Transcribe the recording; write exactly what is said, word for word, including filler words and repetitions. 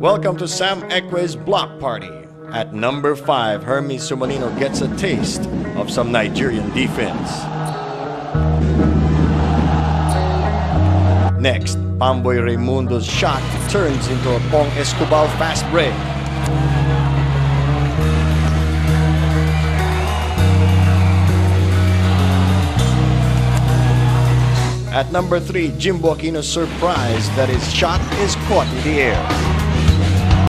Welcome to Sam Ekwe's Block Party. At number five, Hermes Sumanino gets a taste of some Nigerian defense. Next, Pamboy Raimundo's shot turns into a Pong Escobar fast break. At number three, Jimbo Aquino's surprise that his shot is caught in the air.